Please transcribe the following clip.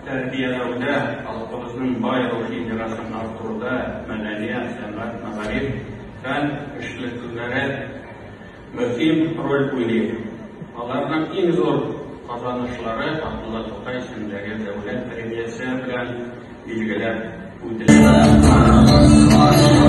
тәрбияләүдә, халкыбызның бай рухи мирасын арттыруда мәдәният, сәнгать, мәгариф, фән эшлеклеләре мөһим роль уйный. Аларның иң зур казанышлары Габдулла Тукай исемендәге дәүләт премиясе белән билгеләп үтелә.